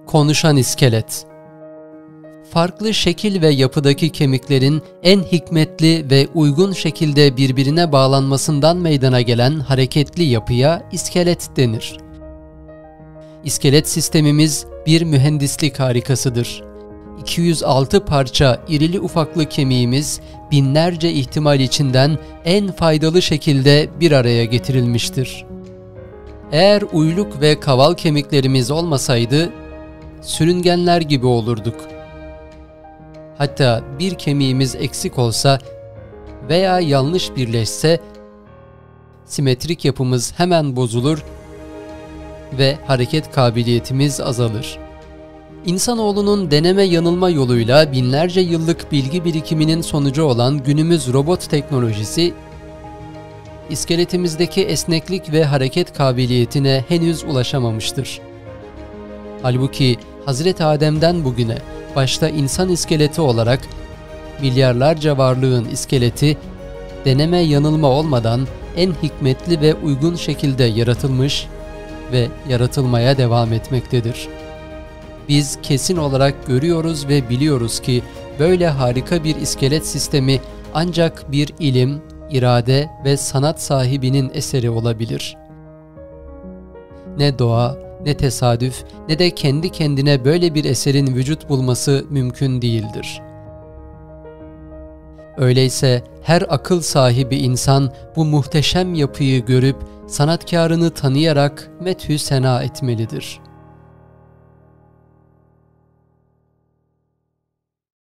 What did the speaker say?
Konuşan iskelet. Farklı şekil ve yapıdaki kemiklerin en hikmetli ve uygun şekilde birbirine bağlanmasından meydana gelen hareketli yapıya iskelet denir. İskelet sistemimiz bir mühendislik harikasıdır. 206 parça irili ufaklı kemiğimiz binlerce ihtimal içinden en faydalı şekilde bir araya getirilmiştir. Eğer uyluk ve kaval kemiklerimiz olmasaydı, sürüngenler gibi olurduk. Hatta bir kemiğimiz eksik olsa veya yanlış birleşse, simetrik yapımız hemen bozulur ve hareket kabiliyetimiz azalır. İnsanoğlunun deneme yanılma yoluyla binlerce yıllık bilgi birikiminin sonucu olan günümüz robot teknolojisi, iskeletimizdeki esneklik ve hareket kabiliyetine henüz ulaşamamıştır. Halbuki Hazreti Adem'den bugüne, başta insan iskeleti olarak milyarlarca varlığın iskeleti, deneme yanılma olmadan en hikmetli ve uygun şekilde yaratılmış ve yaratılmaya devam etmektedir. Biz kesin olarak görüyoruz ve biliyoruz ki böyle harika bir iskelet sistemi ancak bir ilim, irade ve sanat sahibinin eseri olabilir. Ne doğa, ne tesadüf, ne de kendi kendine böyle bir eserin vücut bulması mümkün değildir. Öyleyse her akıl sahibi insan bu muhteşem yapıyı görüp sanatkarını tanıyarak methü sena etmelidir.